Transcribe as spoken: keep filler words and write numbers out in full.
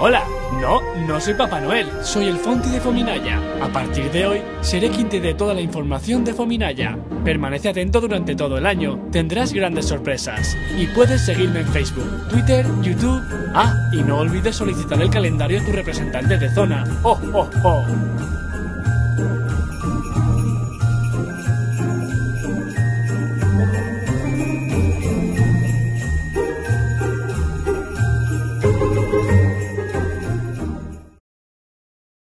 Hola, no, no soy Papá Noel, soy el Fonti de Fominaya. A partir de hoy, seré quien te dé toda la información de Fominaya. Permanece atento durante todo el año, tendrás grandes sorpresas. Y puedes seguirme en Facebook, Twitter, YouTube... Ah, y no olvides solicitar el calendario a tu representante de zona. ¡Oh, oh, oh!